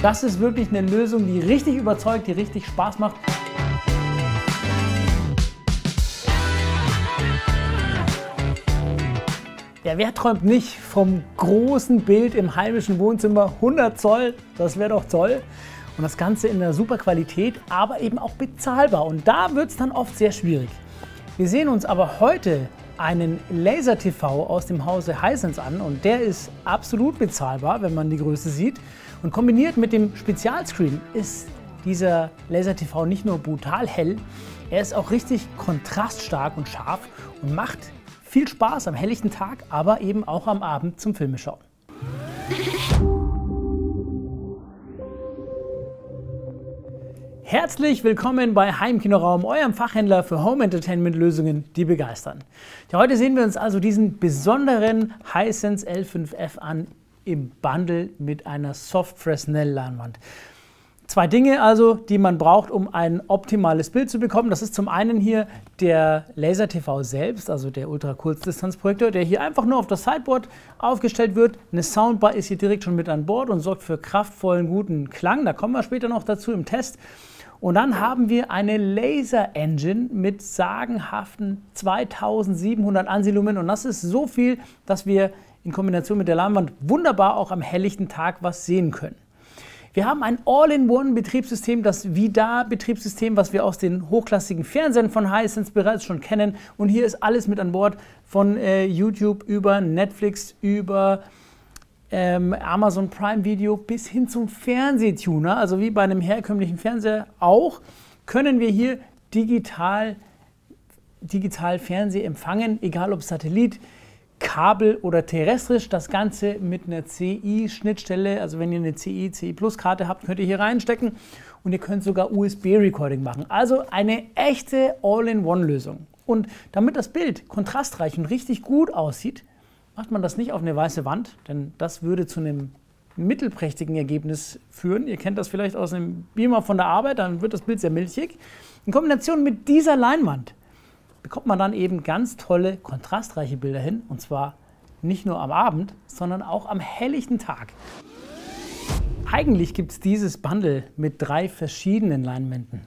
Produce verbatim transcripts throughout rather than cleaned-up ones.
Das ist wirklich eine Lösung, die richtig überzeugt, die richtig Spaß macht. Ja, wer träumt nicht vom großen Bild im heimischen Wohnzimmer? hundert Zoll, das wäre doch toll. Und das Ganze in einer super Qualität, aber eben auch bezahlbar. Und da wird es dann oft sehr schwierig. Wir sehen uns aber heute einen Laser-T V aus dem Hause Hisense an und der ist absolut bezahlbar, wenn man die Größe sieht. Und kombiniert mit dem Spezialscreen ist dieser Laser-T V nicht nur brutal hell, er ist auch richtig kontraststark und scharf und macht viel Spaß am helllichten Tag, aber eben auch am Abend zum Filmeschauen. Herzlich willkommen bei Heimkinoraum, eurem Fachhändler für Home Entertainment Lösungen, die begeistern. Ja, heute sehen wir uns also diesen besonderen Hisense L fünf F an im Bundle mit einer Soft Fresnel Leinwand. Zwei Dinge also, die man braucht, um ein optimales Bild zu bekommen. Das ist zum einen hier der Laser-T V selbst, also der Ultra-Kurzdistanzprojektor, der hier einfach nur auf das Sideboard aufgestellt wird. Eine Soundbar ist hier direkt schon mit an Bord und sorgt für kraftvollen, guten Klang. Da kommen wir später noch dazu im Test. Und dann haben wir eine Laser-Engine mit sagenhaften zweitausendsiebenhundert Ansilumen. Und das ist so viel, dass wir in Kombination mit der Leinwand wunderbar auch am helllichten Tag was sehen können. Wir haben ein All-in-One-Betriebssystem, das VIDAA-Betriebssystem, was wir aus den hochklassigen Fernsehern von Hisense bereits schon kennen. Und hier ist alles mit an Bord, von äh, YouTube über Netflix, über ähm, Amazon Prime Video bis hin zum Fernsehtuner. Also wie bei einem herkömmlichen Fernseher auch, können wir hier digital, digital Fernseh empfangen, egal ob Satellit, Kabel oder terrestrisch, das Ganze mit einer C I-Schnittstelle, also wenn ihr eine C I, C I Plus Karte habt, könnt ihr hier reinstecken und ihr könnt sogar U S B-Recording machen. Also eine echte All-in-One-Lösung. Und damit das Bild kontrastreich und richtig gut aussieht, macht man das nicht auf eine weiße Wand, denn das würde zu einem mittelprächtigen Ergebnis führen. Ihr kennt das vielleicht aus einem Beamer von der Arbeit, dann wird das Bild sehr milchig. In Kombination mit dieser Leinwand bekommt man dann eben ganz tolle, kontrastreiche Bilder hin. Und zwar nicht nur am Abend, sondern auch am helllichten Tag. Eigentlich gibt es dieses Bundle mit drei verschiedenen Leinwänden.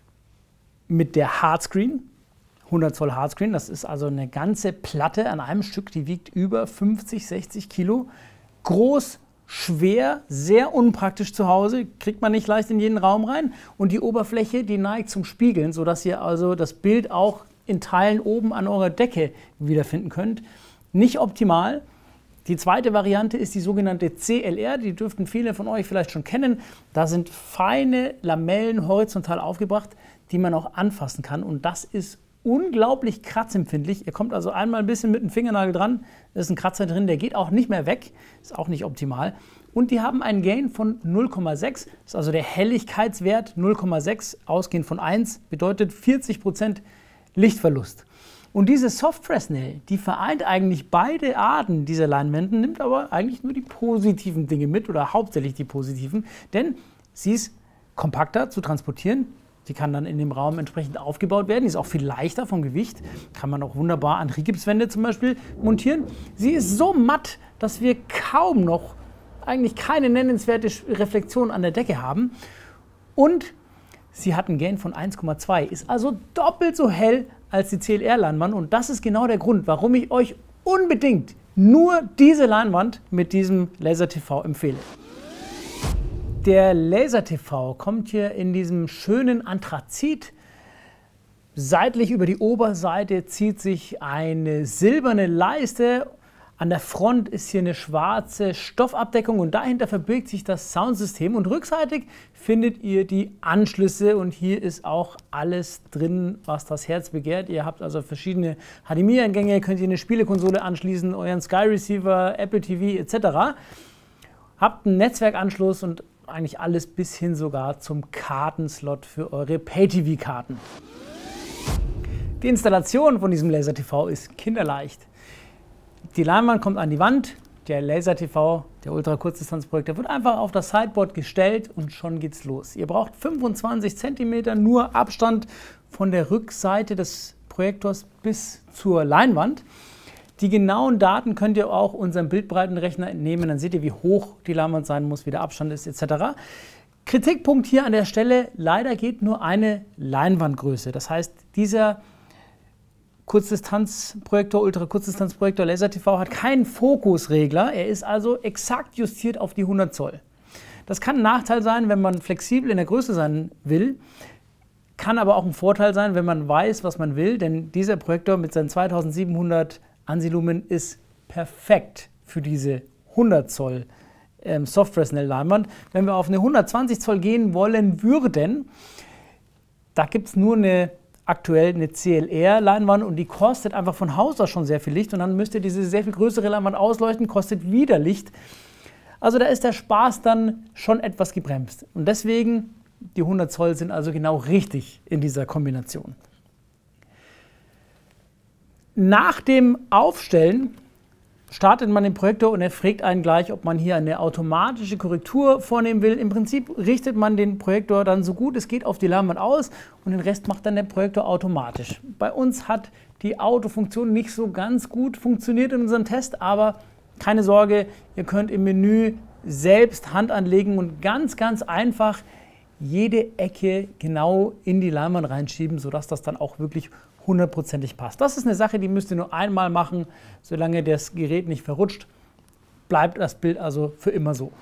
Mit der Hardscreen, hundert Zoll Hardscreen, das ist also eine ganze Platte an einem Stück, die wiegt über fünfzig, sechzig Kilo. Groß, schwer, sehr unpraktisch zu Hause, kriegt man nicht leicht in jeden Raum rein. Und die Oberfläche, die neigt zum Spiegeln, sodass ihr also das Bild auch in Teilen oben an eurer Decke wiederfinden könnt. Nicht optimal. Die zweite Variante ist die sogenannte C L R, die dürften viele von euch vielleicht schon kennen. Da sind feine Lamellen horizontal aufgebracht, die man auch anfassen kann und das ist unglaublich kratzempfindlich. Ihr kommt also einmal ein bisschen mit dem Fingernagel dran, da ist ein Kratzer drin, der geht auch nicht mehr weg, ist auch nicht optimal. Und die haben einen Gain von null Komma sechs, das ist also der Helligkeitswert null Komma sechs, ausgehend von eins, bedeutet vierzig Prozent Lichtverlust. Und diese Soft Fresnel, die vereint eigentlich beide Arten dieser Leinwänden, nimmt aber eigentlich nur die positiven Dinge mit oder hauptsächlich die positiven, denn sie ist kompakter zu transportieren. Sie kann dann in dem Raum entsprechend aufgebaut werden, die ist auch viel leichter vom Gewicht, kann man auch wunderbar an Rigipswände zum Beispiel montieren. Sie ist so matt, dass wir kaum noch, eigentlich keine nennenswerte Reflexion an der Decke haben und sie hat einen Gain von eins Komma zwei, ist also doppelt so hell als die C L R-Leinwand und das ist genau der Grund, warum ich euch unbedingt nur diese Leinwand mit diesem Laser-T V empfehle. Der Laser-T V kommt hier in diesem schönen Anthrazit. Seitlich über die Oberseite zieht sich eine silberne Leiste. An der Front ist hier eine schwarze Stoffabdeckung und dahinter verbirgt sich das Soundsystem und rückseitig findet ihr die Anschlüsse und hier ist auch alles drin, was das Herz begehrt. Ihr habt also verschiedene H D M I-Eingänge, könnt ihr eine Spielekonsole anschließen, euren Sky Receiver, Apple T V et cetera. Habt einen Netzwerkanschluss und eigentlich alles bis hin sogar zum Kartenslot für eure Pay-T V-Karten. Die Installation von diesem Laser-T V ist kinderleicht. Die Leinwand kommt an die Wand, der Laser-T V, der Ultra-Kurzdistanzprojektor, wird einfach auf das Sideboard gestellt und schon geht's los. Ihr braucht fünfundzwanzig Zentimeter nur Abstand von der Rückseite des Projektors bis zur Leinwand. Die genauen Daten könnt ihr auch unserem Bildbreitenrechner entnehmen, dann seht ihr, wie hoch die Leinwand sein muss, wie der Abstand ist, et cetera. Kritikpunkt hier an der Stelle, leider geht nur eine Leinwandgröße. Das heißt, dieser Kurzdistanzprojektor, Ultrakurzdistanzprojektor LaserTV hat keinen Fokusregler, er ist also exakt justiert auf die hundert Zoll. Das kann ein Nachteil sein, wenn man flexibel in der Größe sein will, kann aber auch ein Vorteil sein, wenn man weiß, was man will, denn dieser Projektor mit seinen zweitausendsiebenhundert Ansilumen ist perfekt für diese hundert Zoll ähm, Soft-Fresnel-Leinwand. Wenn wir auf eine hundertzwanzig Zoll gehen wollen würden, da gibt es nur eine aktuell eine C L R-Leinwand und die kostet einfach von Haus aus schon sehr viel Licht und dann müsst ihr diese sehr viel größere Leinwand ausleuchten, kostet wieder Licht. Also da ist der Spaß dann schon etwas gebremst und deswegen die hundert Zoll sind also genau richtig in dieser Kombination. Nach dem Aufstellen startet man den Projektor und er fragt einen gleich, ob man hier eine automatische Korrektur vornehmen will. Im Prinzip richtet man den Projektor dann so gut es geht auf die Leinwand aus und den Rest macht dann der Projektor automatisch. Bei uns hat die Autofunktion nicht so ganz gut funktioniert in unserem Test, aber keine Sorge, ihr könnt im Menü selbst Hand anlegen und ganz, ganz einfach jede Ecke genau in die Leinwand reinschieben, sodass das dann auch wirklich hundertprozentig passt. Das ist eine Sache, die müsst ihr nur einmal machen, solange das Gerät nicht verrutscht, bleibt das Bild also für immer so.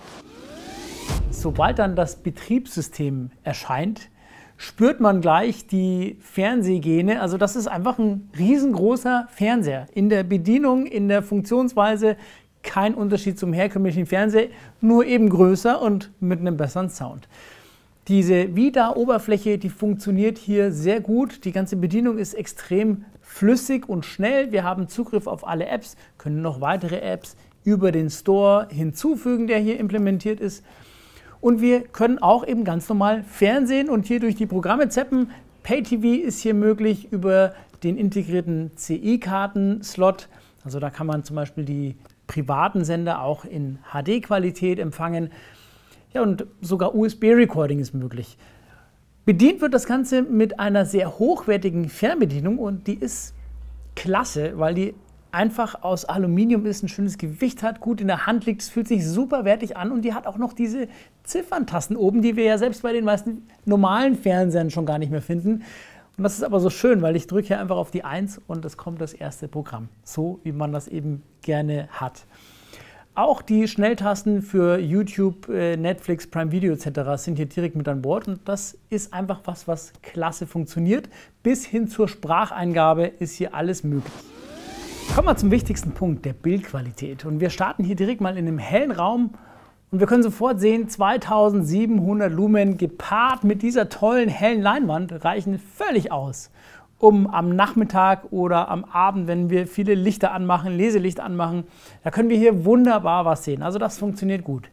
Sobald dann das Betriebssystem erscheint, spürt man gleich die Fernsehgene, also das ist einfach ein riesengroßer Fernseher. In der Bedienung, in der Funktionsweise kein Unterschied zum herkömmlichen Fernseher, nur eben größer und mit einem besseren Sound. Diese VIDAA-Oberfläche, die funktioniert hier sehr gut. Die ganze Bedienung ist extrem flüssig und schnell. Wir haben Zugriff auf alle Apps, können noch weitere Apps über den Store hinzufügen, der hier implementiert ist. Und wir können auch eben ganz normal Fernsehen und hier durch die Programme zappen. Pay-T V ist hier möglich über den integrierten C I-Karten-Slot. Also da kann man zum Beispiel die privaten Sender auch in H D-Qualität empfangen. Ja, und sogar U S B-Recording ist möglich. Bedient wird das Ganze mit einer sehr hochwertigen Fernbedienung und die ist klasse, weil die einfach aus Aluminium ist, ein schönes Gewicht hat, gut in der Hand liegt, es fühlt sich super wertig an und die hat auch noch diese Zifferntasten oben, die wir ja selbst bei den meisten normalen Fernsehern schon gar nicht mehr finden. Und das ist aber so schön, weil ich drücke hier einfach auf die eins und es kommt das erste Programm, so wie man das eben gerne hat. Auch die Schnelltasten für YouTube, Netflix, Prime Video et cetera sind hier direkt mit an Bord und das ist einfach was, was klasse funktioniert. Bis hin zur Spracheingabe ist hier alles möglich. Kommen wir zum wichtigsten Punkt, der Bildqualität. Und wir starten hier direkt mal in einem hellen Raum und wir können sofort sehen, zweitausendsiebenhundert Lumen gepaart mit dieser tollen hellen Leinwand reichen völlig aus, um am Nachmittag oder am Abend, wenn wir viele Lichter anmachen, Leselicht anmachen, da können wir hier wunderbar was sehen. Also das funktioniert gut.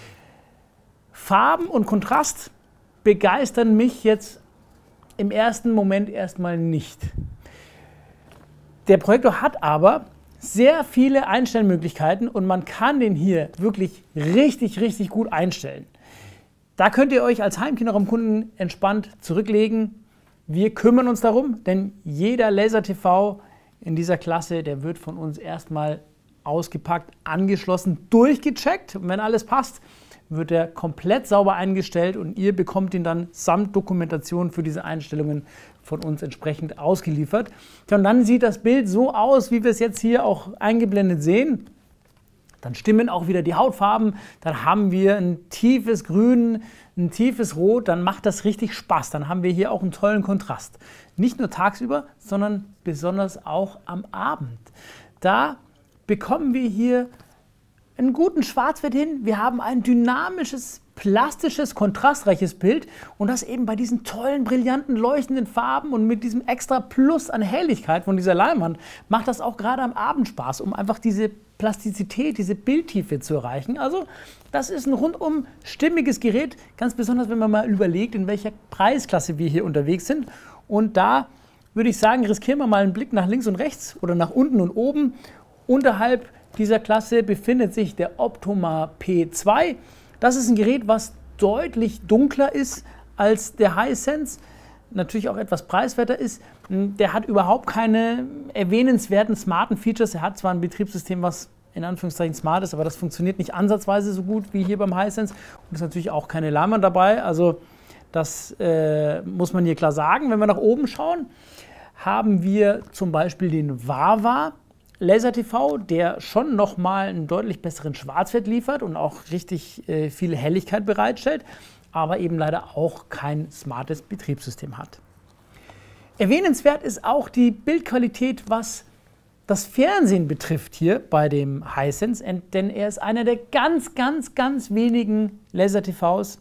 Farben und Kontrast begeistern mich jetzt im ersten Moment erstmal nicht. Der Projektor hat aber sehr viele Einstellmöglichkeiten und man kann den hier wirklich richtig, richtig gut einstellen. Da könnt ihr euch als Heimkinoraumkunden entspannt zurücklegen. Wir kümmern uns darum, denn jeder LaserTV in dieser Klasse, der wird von uns erstmal ausgepackt, angeschlossen, durchgecheckt. Und wenn alles passt, wird er komplett sauber eingestellt und ihr bekommt ihn dann samt Dokumentation für diese Einstellungen von uns entsprechend ausgeliefert. Und dann sieht das Bild so aus, wie wir es jetzt hier auch eingeblendet sehen. Dann stimmen auch wieder die Hautfarben, dann haben wir ein tiefes Grün, ein tiefes Rot, dann macht das richtig Spaß. Dann haben wir hier auch einen tollen Kontrast. Nicht nur tagsüber, sondern besonders auch am Abend. Da bekommen wir hier einen guten Schwarzwert hin. Wir haben ein dynamisches, plastisches, kontrastreiches Bild und das eben bei diesen tollen, brillanten, leuchtenden Farben und mit diesem extra Plus an Helligkeit von dieser Leinwand macht das auch gerade am Abend Spaß, um einfach diese Plastizität, diese Bildtiefe zu erreichen. Also das ist ein rundum stimmiges Gerät, ganz besonders, wenn man mal überlegt, in welcher Preisklasse wir hier unterwegs sind. Und da würde ich sagen, riskieren wir mal einen Blick nach links und rechts oder nach unten und oben. Unterhalb dieser Klasse befindet sich der Optoma P zwei. Das ist ein Gerät, was deutlich dunkler ist als der Hisense. natürlich auch etwas preiswerter ist, der hat überhaupt keine erwähnenswerten smarten Features. Er hat zwar ein Betriebssystem, was in Anführungszeichen smart ist, aber das funktioniert nicht ansatzweise so gut wie hier beim Hisense. Und ist natürlich auch keine Leinwand dabei. Also das äh, muss man hier klar sagen. Wenn wir nach oben schauen, haben wir zum Beispiel den Wawa Laser T V, der schon nochmal einen deutlich besseren Schwarzwert liefert und auch richtig äh, viel Helligkeit bereitstellt, aber eben leider auch kein smartes Betriebssystem hat. Erwähnenswert ist auch die Bildqualität, was das Fernsehen betrifft hier bei dem Hisense, denn er ist einer der ganz, ganz, ganz wenigen Laser T Vs,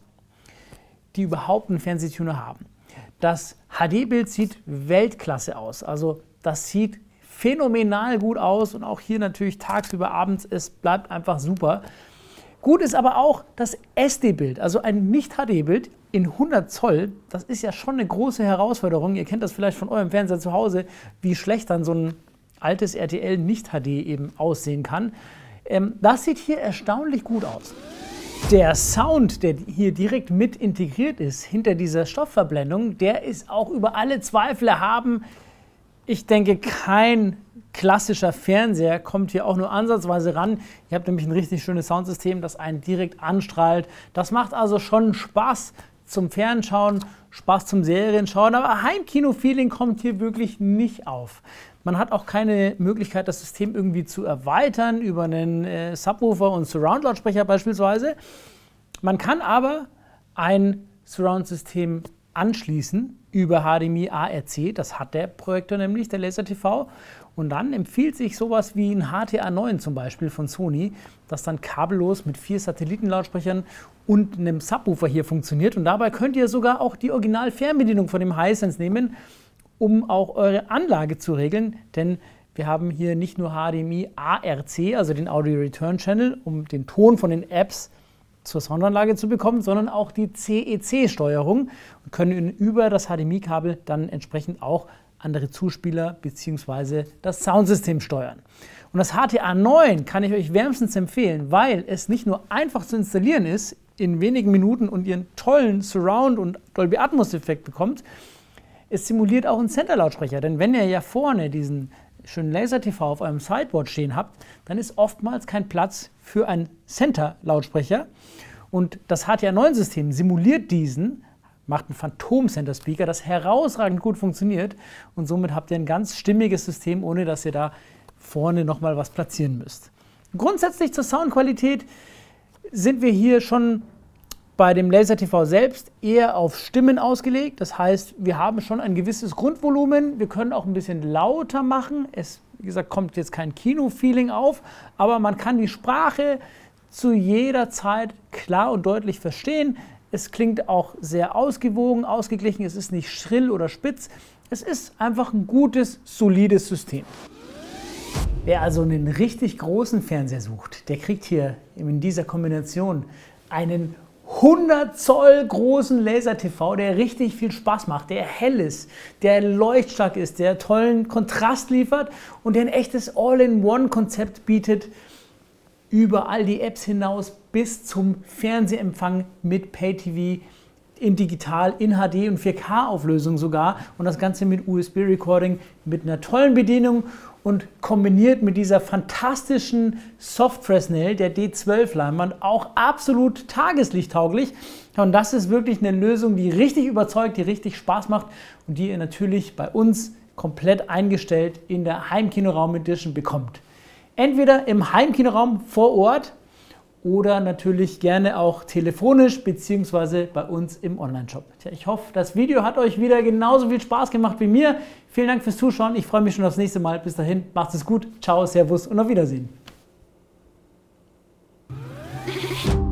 die überhaupt einen Fernsehtuner haben. Das H D-Bild sieht Weltklasse aus, also das sieht phänomenal gut aus und auch hier natürlich tagsüber, abends, es bleibt einfach super. Gut ist aber auch das S D-Bild, also ein Nicht-H D-Bild in hundert Zoll. Das ist ja schon eine große Herausforderung. Ihr kennt das vielleicht von eurem Fernseher zu Hause, wie schlecht dann so ein altes R T L Nicht-H D eben aussehen kann. Ähm, das sieht hier erstaunlich gut aus. Der Sound, der hier direkt mit integriert ist, hinter dieser Stoffverblendung, der ist auch über alle Zweifel erhaben. Ich denke, kein klassischer Fernseher kommt hier auch nur ansatzweise ran. Ihr habt nämlich ein richtig schönes Soundsystem, das einen direkt anstrahlt. Das macht also schon Spaß zum Fernschauen, Spaß zum Serienschauen, aber Heimkino-Feeling kommt hier wirklich nicht auf. Man hat auch keine Möglichkeit, das System irgendwie zu erweitern über einen äh, Subwoofer und Surround-Lautsprecher beispielsweise. Man kann aber ein Surround-System anschließen über H D M I A R C, das hat der Projektor nämlich, der Laser T V. Und dann empfiehlt sich sowas wie ein H T A neun zum Beispiel von Sony, das dann kabellos mit vier Satellitenlautsprechern und einem Subwoofer hier funktioniert. Und dabei könnt ihr sogar auch die Original-Fernbedienung von dem Hisense nehmen, um auch eure Anlage zu regeln, denn wir haben hier nicht nur H D M I A R C, also den Audio Return Channel, um den Ton von den Apps zur Soundanlage zu bekommen, sondern auch die C E C-Steuerung und können über das H D M I-Kabel dann entsprechend auch andere Zuspieler bzw. das Soundsystem steuern. Und das H T A neun kann ich euch wärmstens empfehlen, weil es nicht nur einfach zu installieren ist, in wenigen Minuten und ihr einen tollen Surround- und Dolby Atmos-Effekt bekommt. Es simuliert auch einen Center-Lautsprecher, denn wenn ihr ja vorne diesen schönen Laser T V auf eurem Sideboard stehen habt, dann ist oftmals kein Platz für einen Center-Lautsprecher. Und das H T A neun System simuliert diesen, macht einen Phantom-Center-Speaker, das herausragend gut funktioniert. Und somit habt ihr ein ganz stimmiges System, ohne dass ihr da vorne nochmal was platzieren müsst. Grundsätzlich zur Soundqualität sind wir hier schon bei dem Laser T V selbst eher auf Stimmen ausgelegt. Das heißt, wir haben schon ein gewisses Grundvolumen. Wir können auch ein bisschen lauter machen. Es, wie gesagt, kommt jetzt kein Kino-Feeling auf, aber man kann die Sprache zu jeder Zeit klar und deutlich verstehen. Es klingt auch sehr ausgewogen, ausgeglichen. Es ist nicht schrill oder spitz. Es ist einfach ein gutes, solides System. Wer also einen richtig großen Fernseher sucht, der kriegt hier in dieser Kombination einen hundert Zoll großen Laser T V, der richtig viel Spaß macht, der hell ist, der leuchtstark ist, der tollen Kontrast liefert und der ein echtes All-in-One-Konzept bietet, über all die Apps hinaus bis zum Fernsehempfang mit Pay-T V, in digital, in H D und vier K-Auflösung sogar und das Ganze mit U S B-Recording, mit einer tollen Bedienung und kombiniert mit dieser fantastischen Soft Fresnel, der D zwölf Leinwand, auch absolut tageslichttauglich. Und das ist wirklich eine Lösung, die richtig überzeugt, die richtig Spaß macht und die ihr natürlich bei uns komplett eingestellt in der Heimkinoraum Edition bekommt. Entweder im Heimkinoraum vor Ort oder natürlich gerne auch telefonisch bzw. bei uns im Online-Shop. Tja, ich hoffe, das Video hat euch wieder genauso viel Spaß gemacht wie mir. Vielen Dank fürs Zuschauen. Ich freue mich schon aufs nächste Mal. Bis dahin, macht es gut. Ciao, Servus und auf Wiedersehen.